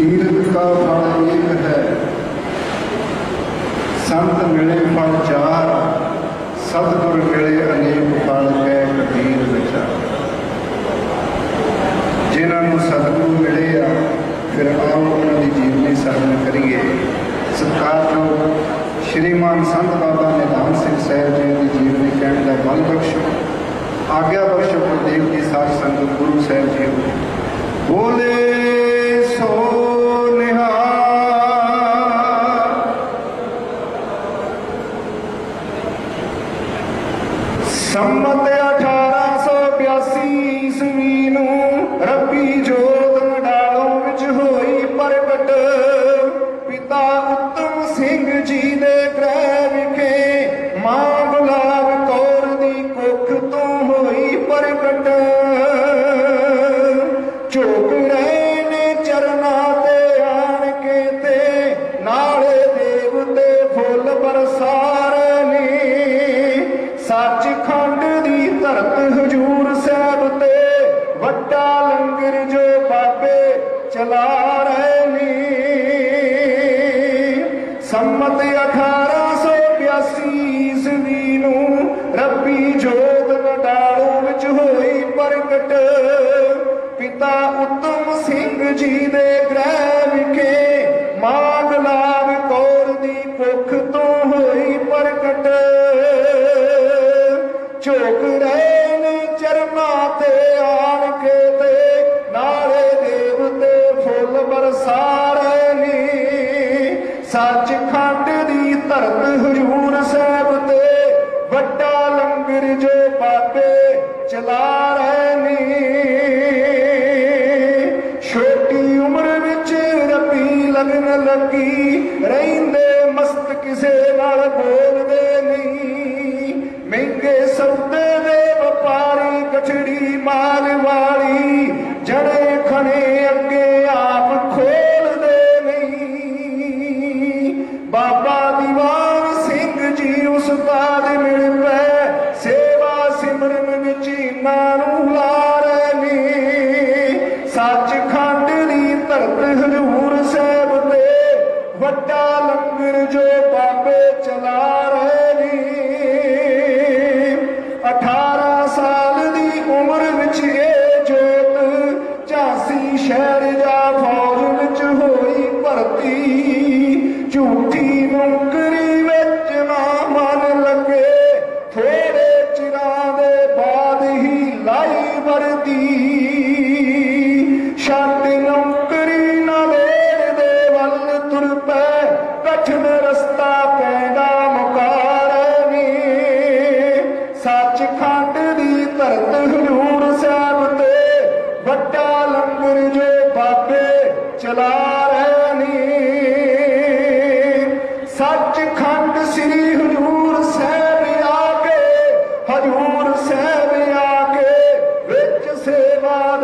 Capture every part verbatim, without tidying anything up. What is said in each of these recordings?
तीर्थ का फल एक है, संत मिले फल चार, सतगुर मिले अनेक फल है कबीर विचार। जिन्होंने सतगुरु मिले आ फिर आओ उन्होंने जीवनी साधना करिए। सत्कार श्रीमान संत बाबा निधान सिंह साहब जी की जीवनी कहने का बल बख्शो, आज्ञा बख्शो गुरुदेव की साथ संगत गुरु साहब जी बोले सो निहाल। सम्मत अठारह सौ बयासी ईस्वी नू रब्बी जोत नडालों विच होई प्रगट। पिता उत्तम सिंह जी दे गृह विखे मां गुलाब कौर दी कुख तो होई प्रगट। झुक रहे ने चरना ते आन के ते नाले देवते फुल बरसार ने। सचखंड दी धरत हजूर साहब ते वड्डा लंगर जो बाबे चला रहे ने। सम्मत अठारह सौ बयासी ईस्वी नू रब्बी जोत नडालों विच होई प्रगट। पिता उत्तम सिंह जी दे गृह विखे मां गुलाब कौर दी कुख तो होई प्रगट। झुक रहे ने चरना ते आन के ते नाले देवते फुल बरसा रहे ने। सचखंड दी धरत हजूर साहब ते वड्डा लंगर जो बाबे चला रहे ने। छोटी उम्र विच रब्बी लगन लगी रहिंदे मस्त किसे नाल बोलदे नहीं। महंगे सौदे दे व्यापारी गठड़ी माल वाली जड़े खने अगे आप खोलदे नहीं। बाबा दीवान सिंह जी उस्ताद मिल पै सेवा सिमरन विच इन्हां नूं ला रहे ने। सचखंड दी धरत हजूर साहब ते वड्डा लंगर जो बाबे चला रहे ने। अठारह साल दी उम्र विच ये जोत झांसी शहर जा फौज विच होई भर्ती। झूठी नौकरी विच ना मन लगे थोड़े चिरां दे बाद ही लाई वर्दी। छट नौकरी ना लेण दे वल तुर पै कठिन रस्ता पैंदा मुकार ने। सचखंड दी धरत हजूर साहब ते वड्डा लंगर जो बाबे चला रहे ने। सचखंड श्री हजूर साहब आके हजूर साहब आके विच सेवा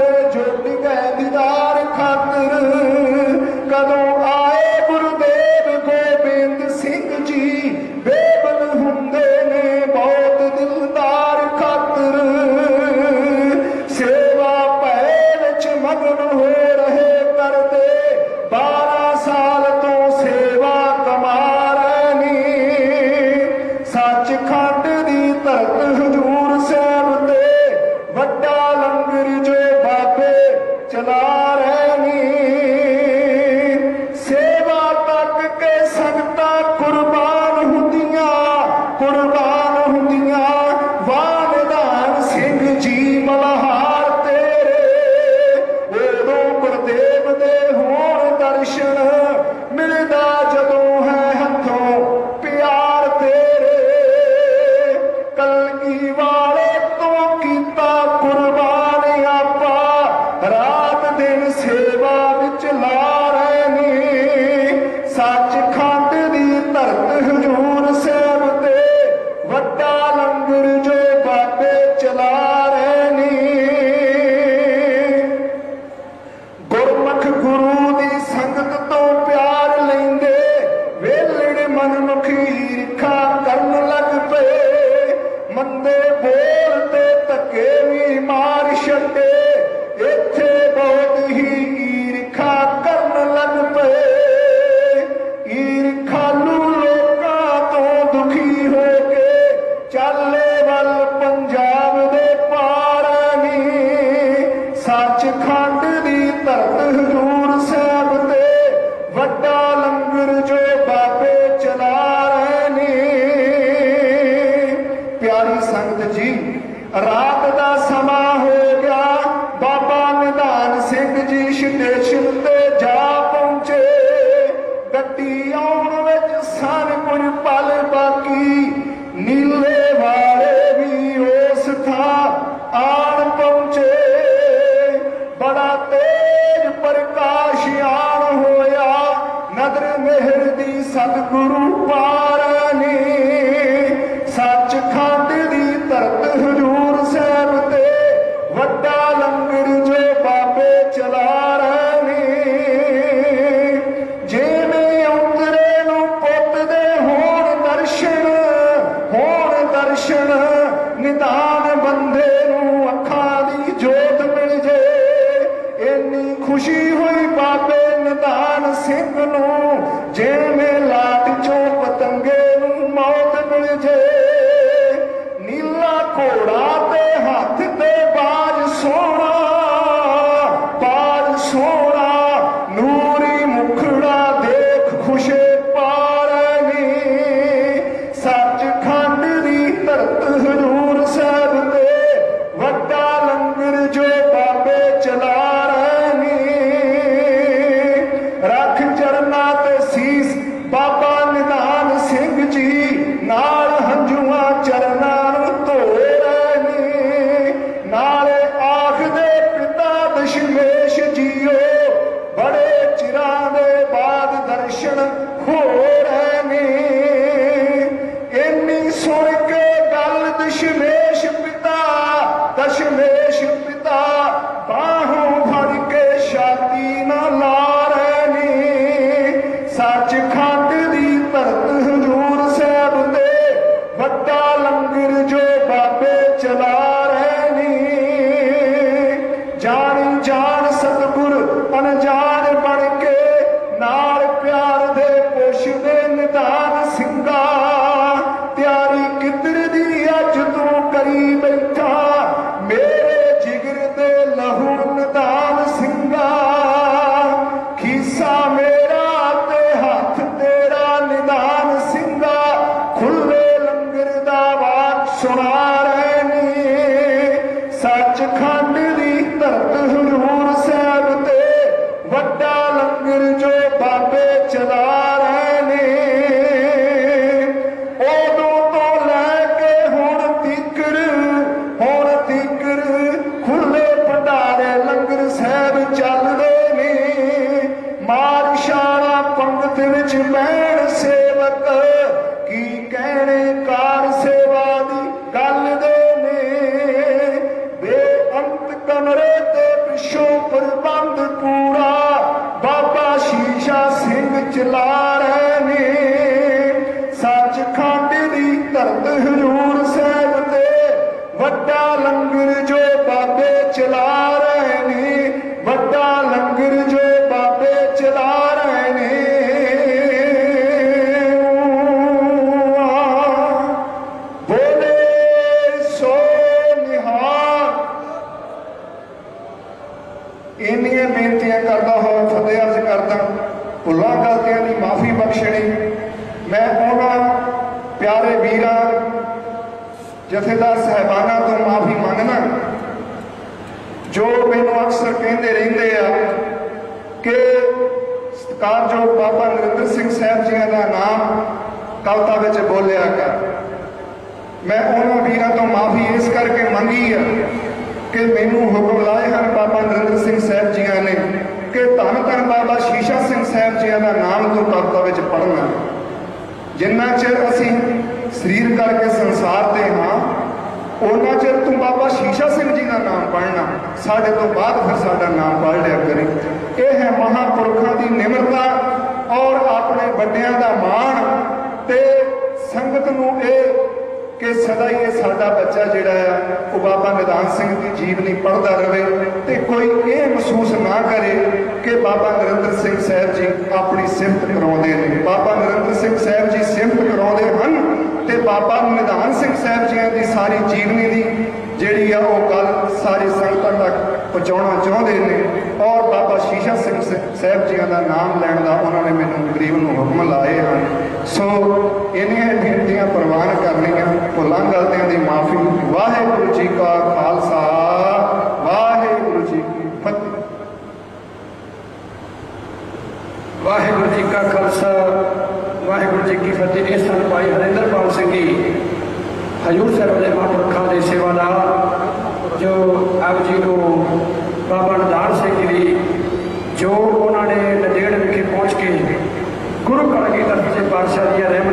खुशी हुई बाबे निधान सिंह नूं, जिवें लाट चों पतंगे नूं मौत मिल जे। नीला घोड़ा ते हाथ ते बाज सोना, बाज सोना नूरी मुखड़ा देख खुशे पारनी। सचखंड दी धरत हजूर साहब ते वड्डा लंगर जो बाबे चला रहे। रख चरना ते सीस बाबा निधान सिंह जी, नाल हंजुआ चरना नूं धो रहे। नाले आखदे पिता दशमेश जीओ, बड़े चिरां दे बाद दर्शन हो रहे। इन्नी सुन के गल दशमेश पिता, दशमेश पिता बाहों भर के छाती न ला रहे। सचखंड दी धरत हजूर साहब ते वड्डा लंगर जो बाबे चला रहे। जानी जान सतगुर अनजान बन के, नाल प्यार दे पोषदे निधान सिंगा। त्यारी किधर दी अज तू करी बैठा, मेरे जिगर दे लहू निधान सिंगा। खीसा मेरा ते हाथ तेरा निधान सिंगा, खुले लंगर दा वार सुना रहे। सचखंड दी धरत हजूर साहब ते वड्डा लंगर जो बाबे चला रहे। उदों तो लैके हुण तिकर, हुण तिकर खुले भंडारे लंगर साहब चलदे ने। मार शाना पंगत विच बैण सेवक, की कहने कार सेवा दी गल दे ने। बेअंत कमरे ते पिछों प्रबंध पूरा, बाबा शीशा सिंह चला रहे। सचखंड दी धरत हजूर साहब ते वड्डा लंगर जो बाबे चला रहे। वड्डा लंगर जो बाबे चला रहे। बोले सो निहाल। इन्नियां बेनतियां करदा होया फतेह अर्ज करदा, भुलां गलतियां दी माफ़ी बख्शणी। मैं उन्हां प्यारे वीरां जथेदार साहिबाना तो माफ़ी मंगना जो मैनू अक्सर कहते रहंदे आ कि सत्कारयोग बाबा नरेंद्र सिंह साहब जी का नाम कविता विच बोलिया कर। मैं उन्हां वीरां तो माफ़ी इस करके मंगी है कि मैनू हुक्म लाए हैं बाबा नरेंद्र सिंह साहब जी ने कि धन धन बाबा शीशा सिंह साहब जी का नाम तो कविता विच पढ़ना। जिन्ना चिर असी शरीर करके संसार ते हाँ, उन्ना चिर तू बाबा शीशा सिंह जी का नाम पढ़ना, साढ़े तो बाद फिर साडा नाम पढ़ लिया करी। यह है महापुरखों की निमरता और अपने बड़ियां का मान ते संगत नूं ये कि सदा ही साडा बच्चा जिहड़ा है वो बाबा निधान सिंह की जीवनी पढ़ता रहे तो कोई ये महसूस ना करे कि बाबा नरेंद्र सिंह साहब जी अपनी सिफत कराउंदे ने। बाबा नरेंद्र सिंह साहब जी सिफत कराउंदे हन ते बाबा निधान सिंह साहब जी की सारी जीवनी की जिहड़ी आ वो गल सारी संगतां तक पहुँचाउणा चाहुंदे ने। और बाबा शीशा सिंह साहब जी का नाम लैण दा उन्होंने मैनूं गरीब नूं हुक्म लाए हैं। सो इन्नियां बेनतियां प्रवान करनियां, भुलां गलतियां दी माफ़ी। वाहिगुरू जी का खालसा, वाहिगुरू जी की फतेह। वाहिगुरू जी का खालसा, वाहिगुरू जी की फतेह। इस सन भाई हरिंदरपाल सिंह जी हजूर साहब के महापुरखों के सेवादार जो अब जी को बाबा निधान सिंह जी जो उन्होंने नंदेड़ विखे पहुँच के गुरु कलगीधर सच्चे पातशाह दी रहमत